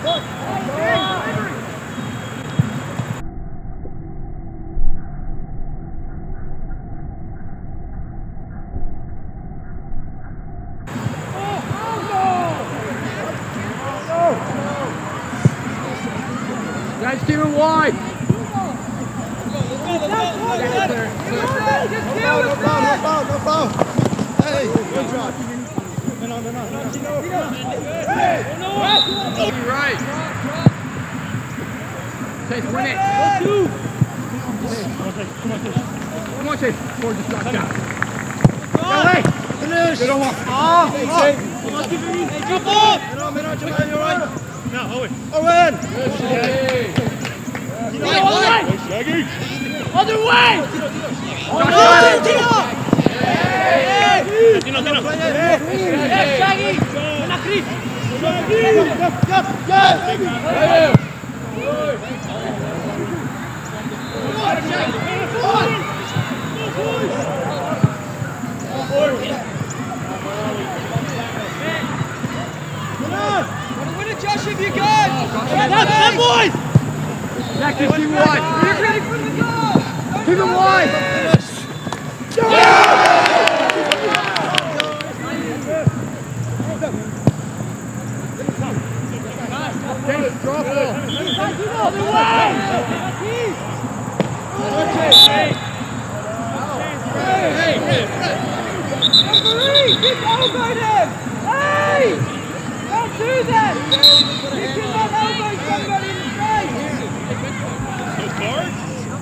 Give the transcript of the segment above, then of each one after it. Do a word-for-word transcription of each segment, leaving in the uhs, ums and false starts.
Guys, keep it wide. No foul, no foul, no foul. Hey, good job. No, no, no, no. Hey! Right. Chase, win it. Come on, Chase. Forward, just drop down. Go away. Finish. Good on one. Oh, hey, Chase. Come on, keep it easy. Jump up. Get on, get on, Jamal, you all right? No, Owen. Owen. Good, Shaggy. Right, right. Shaggy. Other way. Other way. Hey! Tino, Tino. Yes, Shaggy. Buena, Chris. Shaggy. Yes, yes, yes. Win it, Josh, if you can. That's it, boys. Jack, just keep it wide. You're ready for the goal. Keep it wide. James, drop ball. Other way. Hey, hey, Referee, keep elbowing him. Hey, don't do that. You cannot elbow somebody in the face. Those cards?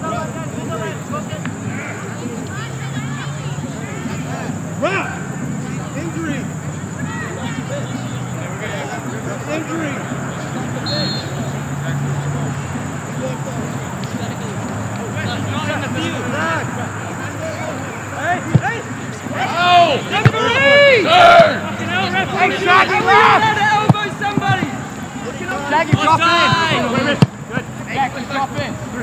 Round. Injury. Injury. Hey, hey. Oh! Referee! Turn! Hey, Shaggy, left. Elbow somebody. Shaggy, drop in. Wait a minute. Good. Exactly, drop in. Three, three.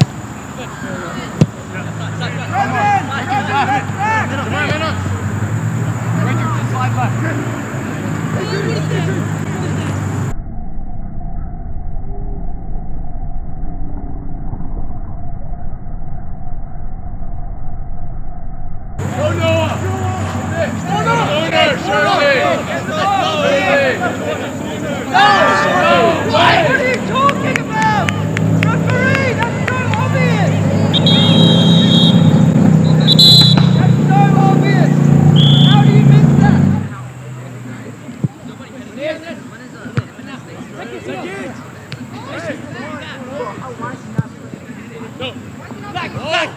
Come in. Come on, man up. Right there, just slide left. Go Noah! Owner, Shirley! No! What are you talking about? Referee, that's so obvious! That's so obvious! How do you miss that? No! Back! Back!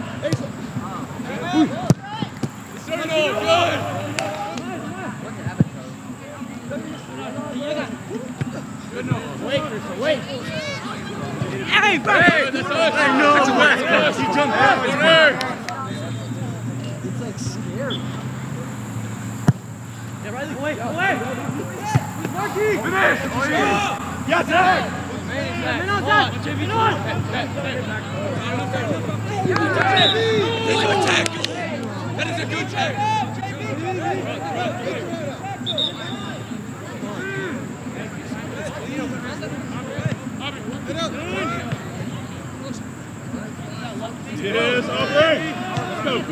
Good! Good no. Wait, Crystal, wait. Hey, back! Hey, that's us! I know! That's us! He jumped out! It's like scary. Yeah, Riley, away! Away! Marky! Finish! Yes, Zach! Come on, Zach! Come on! Good tackle! That is a good tackle! It is Aubrey. Let's go.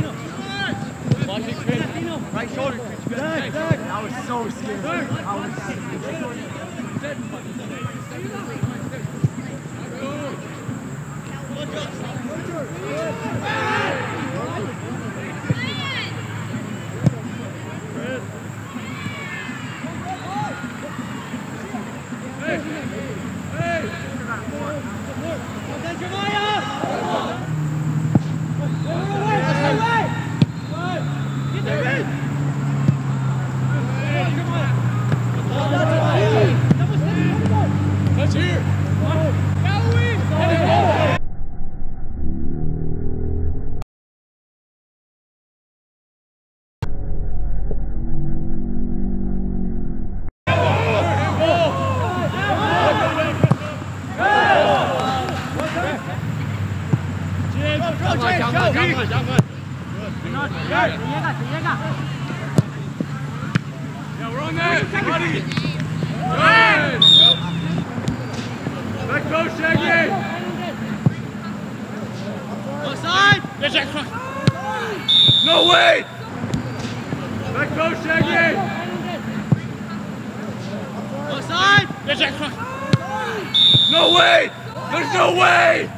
Right shoulder. Zach, Zach! I was so scared. I was That's here. Yeah, we're on there. Buddy. Good. No way! Let go, Shaggy! Offside! No way! There's no way!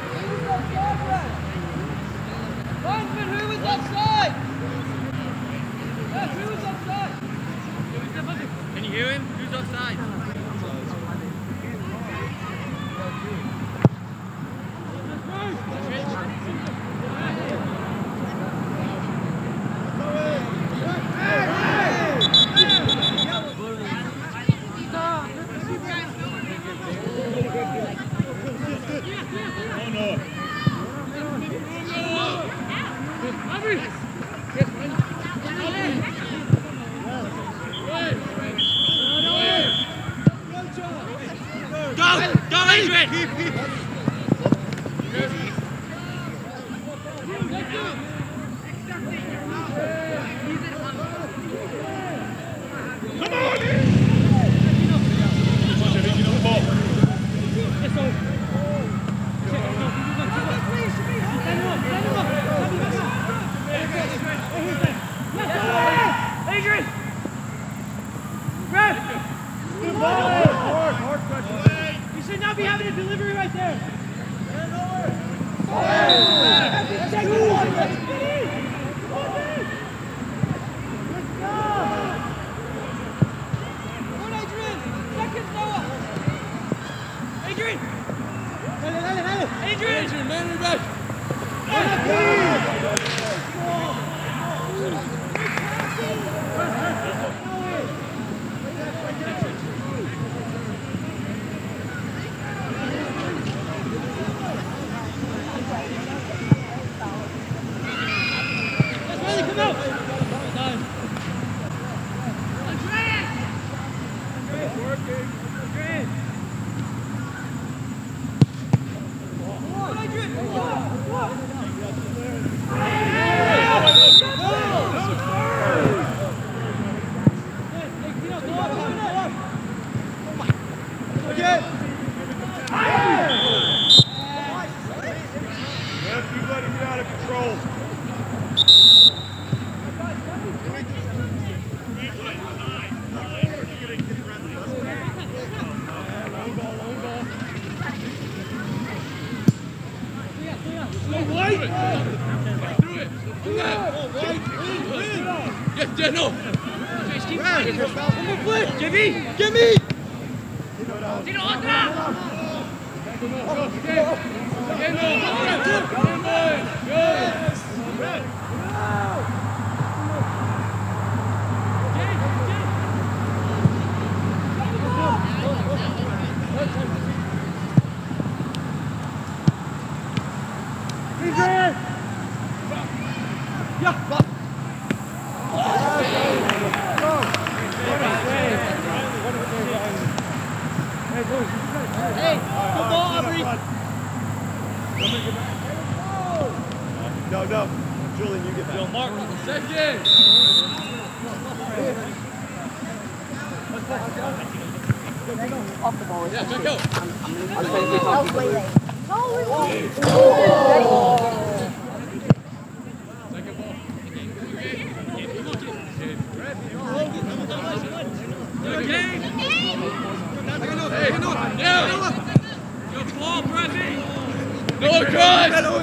Linesman, who was offside? Yes, who was offside? Can you hear him? Who's offside? Hey, good ball, Aubrey. No, no. Julian, you get back. Yo, Mark, second. Off the ball. Yeah, back out. I'm, I'm, I'm going to go way late. No, we won't. Oh. Second ball. Hey, yeah. Your ball, Bradley. No cross.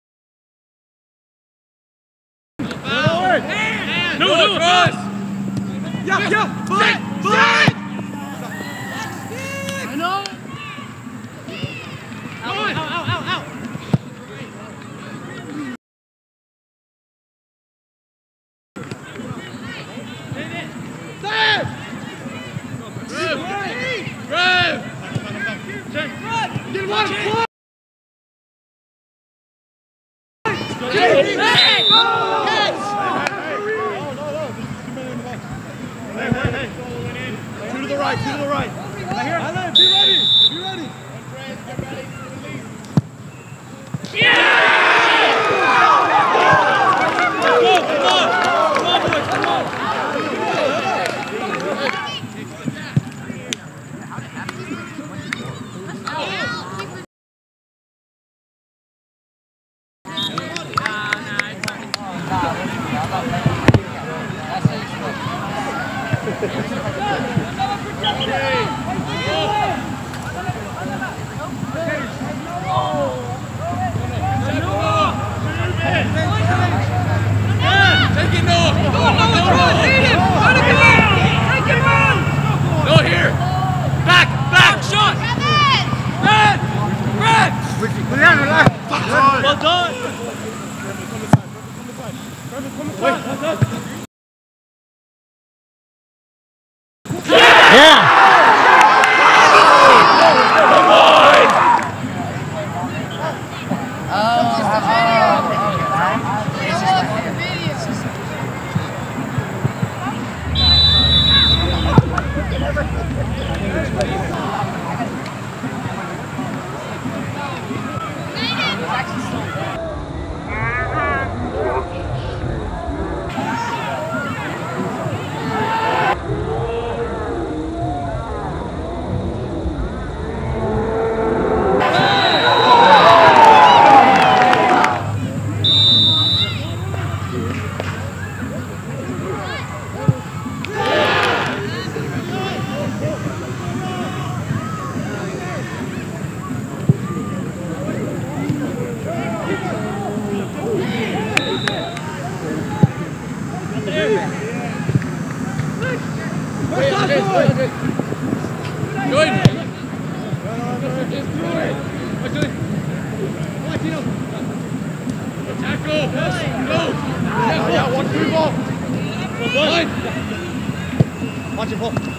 No, no cross. Yeah, yeah. Fine, fine. I know. Out, out, out, out, out. Get him on the Two to the right, two to the right. Right here. Alan, be ready. Be ready.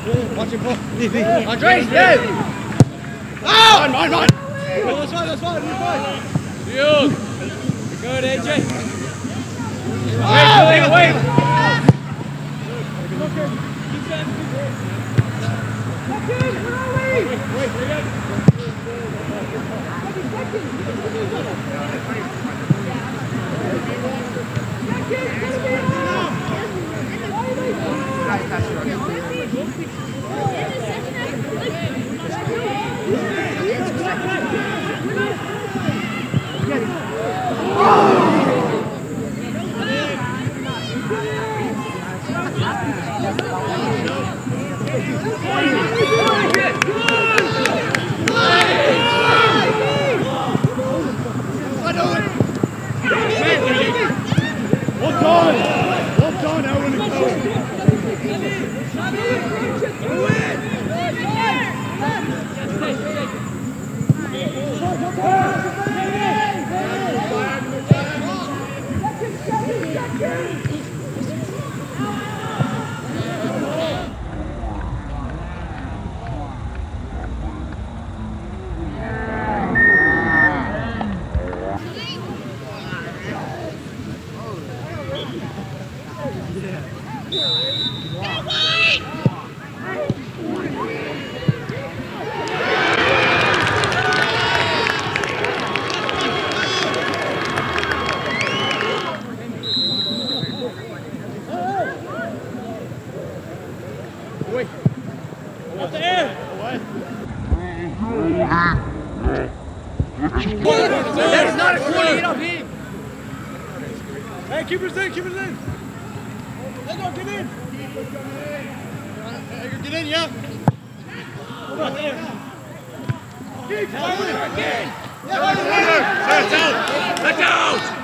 Watch him, Paul. Andres, yeah! Oh! Mine, mine, mine! That's fine, that's fine, you're fine. Good. Good, A J. Wait, wait, wait! Well done! Well done, Owen and Cole. That's not a corner, get off him! Hey, keepers in, keepers in. Hey, go, get in. Hey, get in, yeah. Hold on, there. Keep firing again. Let's out! Let's out!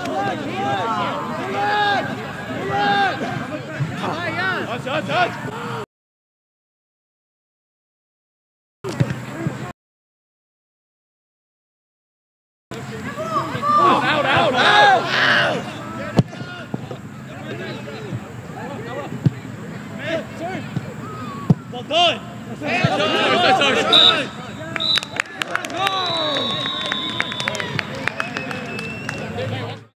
Touch, touch, touch.